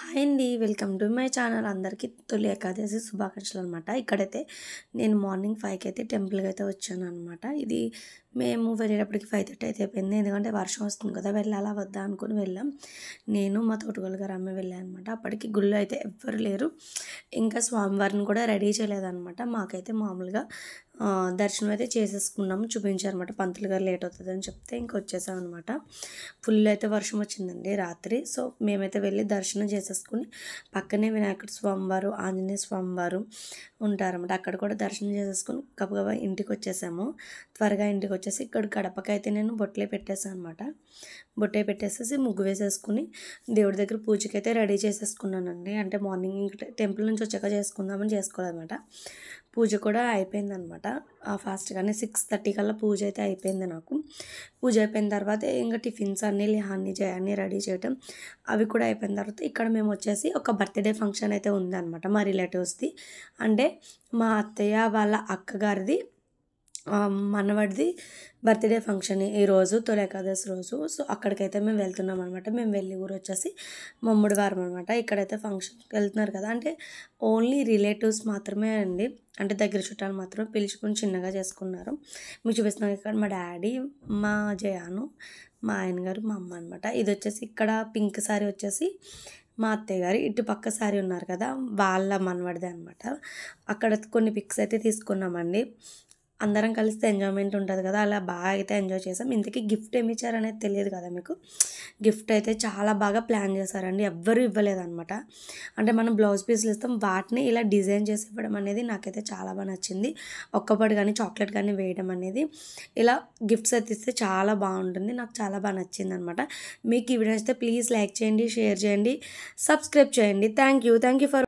Hi అండి. Welcome to my channel. అందరికీ తొలి ఏకాదశి శుభాకాంక్షలు అనమాట. ఇక్కడైతే నేను మార్నింగ్ 5కి అయితే టెంపుల్కి అయితే వచ్చానమాట. ఇది మేము వెళ్ళేటప్పటికి 5:30 అయితే అయిపోయింది. ఎందుకంటే వర్షం వస్తుంది కదా, వెళ్ళాలా వద్దా అనుకుని వెళ్ళాం. నేను మా తోటగోలు గారు అమ్మ వెళ్ళాను అనమాట. అప్పటికి గుళ్ళో అయితే ఎవ్వరు లేరు. ఇంకా స్వామివారిని కూడా రెడీ చేయలేదన్నమాట. మాకైతే మామూలుగా దర్శనం అయితే చేసేసుకున్నాము. చూపించారనమాట. పంతులు గారు లేట్ అవుతుందని చెప్తే ఇంక వచ్చేసాం అనమాట. ఫుల్ అయితే వర్షం వచ్చిందండి రాత్రి. సో మేమైతే వెళ్ళి దర్శనం చేసేసుకుని పక్కనే వినాయకుడు స్వామివారు, ఆంజనేయ స్వామివారు ఉంటారన్నమాట. అక్కడ కూడా దర్శనం చేసేసుకుని గబగబా ఇంటికి వచ్చేసాము. త్వరగా ఇంటికి వచ్చేసి ఇక్కడ గడపకైతే నేను బొట్లే పెట్టేసాను అనమాట. బొట్టే పెట్టేసేసి ముగ్గు వేసేసుకుని దేవుడి దగ్గర పూజకైతే రెడీ చేసేసుకున్నానండి. అంటే మార్నింగ్ టెంపుల్ నుంచి వచ్చాక చేసుకుందామని చేసుకోవాలన్నమాట. పూజ కూడా అయిపోయిందనమాట. ఫాస్ట్గానే 6:30 కల్లా పూజ అయితే అయిపోయింది నాకు. పూజ అయిపోయిన తర్వాత ఇంకా టిఫిన్స్ అన్నీ రెడీ చేయటం అవి కూడా అయిపోయిన తర్వాత ఇక్కడ మేము వచ్చేసి ఒక బర్త్డే ఫంక్షన్ అయితే ఉందన్నమాట మా రిలేటివ్స్ది. అంటే మా అత్తయ్య వాళ్ళ అక్కగారిది మనవడిది బర్త్డే ఫంక్షన్ ఈరోజు తొలి ఏకాదశి రోజు. సో అక్కడికైతే మేము వెళ్తున్నాం అనమాట. మేము వెళ్ళి ఊరు వచ్చేసి మమ్ముడివారం అనమాట. ఇక్కడైతే ఫంక్షన్కి వెళ్తున్నారు కదా, అంటే ఓన్లీ రిలేటివ్స్ మాత్రమే అండి. అంటే దగ్గర చుట్టాలు మాత్రమే పిలుచుకొని చిన్నగా చేసుకున్నారు. మీకు చూపిస్తున్నాను ఇక్కడ మా డాడీ, మా జయాను, మా ఆయన గారు, మా అమ్మ అనమాట. ఇది వచ్చేసి ఇక్కడ పింక్ సారీ వచ్చేసి మా అత్తయ్య గారు, ఇటు పక్క సారీ ఉన్నారు కదా వాళ్ళ మనవడిదే అనమాట. అక్కడ కొన్ని పిక్స్ అయితే తీసుకున్నామండి. అందరం కలిస్తే ఎంజాయ్మెంట్ ఉంటుంది కదా, అలా బాగా అయితే ఎంజాయ్ చేసాం. ఇంతకీ గిఫ్ట్ ఏమి ఇచ్చారనేది తెలియదు కదా మీకు. గిఫ్ట్ అయితే చాలా బాగా ప్లాన్ చేశారండి. ఎవ్వరూ ఇవ్వలేదన్నమాట. అంటే మనం బ్లౌజ్ పీస్లు ఇస్తాం, వాటిని ఇలా డిజైన్ చేసి ఇవ్వడం అనేది నాకైతే చాలా బాగా నచ్చింది. ఒక్కపడి కానీ చాక్లెట్ కానీ వేయడం అనేది, ఇలా గిఫ్ట్స్ అయితే ఇస్తే చాలా బాగుంటుంది. నాకు చాలా బాగా నచ్చింది అనమాట. మీకు ఈ వీడియో అయితే ప్లీజ్ లైక్ చేయండి, షేర్ చేయండి, సబ్స్క్రైబ్ చేయండి. Thank you for